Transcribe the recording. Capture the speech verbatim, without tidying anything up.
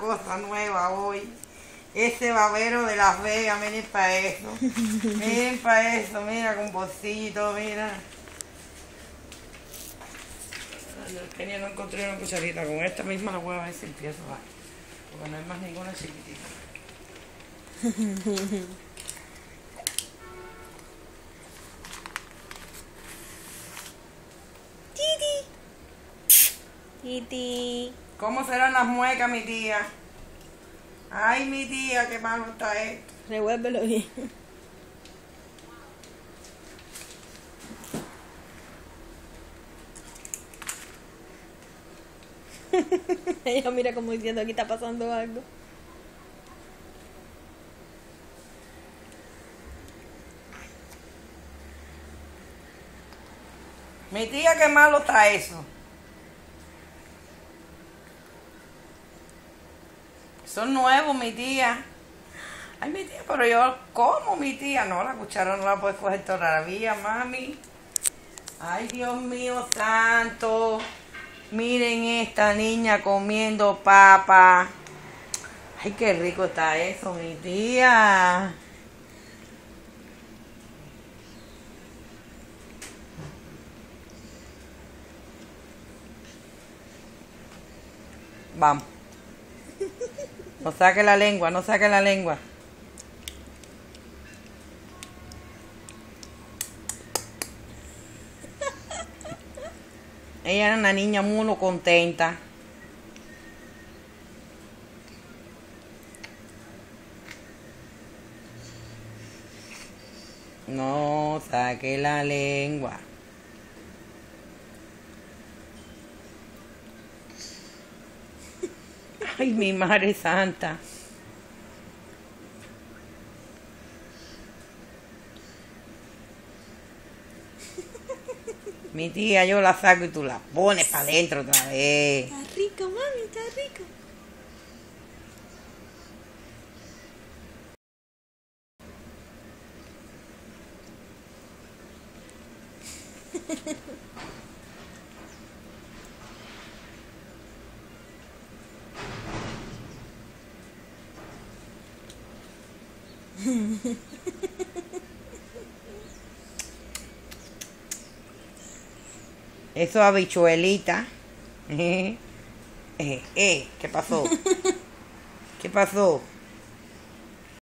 cosa nueva hoy. Ese babero de Las Vegas, miren para eso. Miren para eso, mira, con bolsito, mira. Yo tenía, no encontré una cucharita. Con esta misma la voy a ver si empiezo a... Porque no hay más ninguna chiquitita. Titi. Titi. ¿Cómo serán las muecas, mi tía? Ay, mi tía, qué malo está esto. Revuélvelo bien. Ella mira como diciendo, aquí está pasando algo. Mi tía, qué malo está eso. Son nuevos, mi tía. Ay, mi tía, pero yo, ¿cómo, mi tía? No, la cuchara no la puedes coger todavía, mami. Ay, Dios mío santo. Miren esta niña comiendo papa. Ay, qué rico está eso, mi tía. Vamos. No saque la lengua, no saque la lengua. Ella era una niña muy contenta. No saque la lengua. Ay, mi madre santa. Mi tía, yo la saco y tú la pones para adentro otra vez. Está rico, mami, está rico. Eso habichuelita. Eh, eh, ¿qué pasó? ¿Qué pasó?